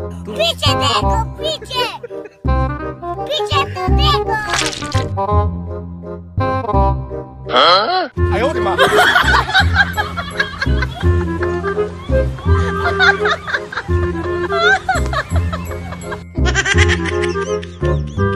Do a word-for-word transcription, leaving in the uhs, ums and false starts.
Piche Deco, piche! Piche tu Deco! 啊！哎呦我的妈！ 哈哈哈哈哈！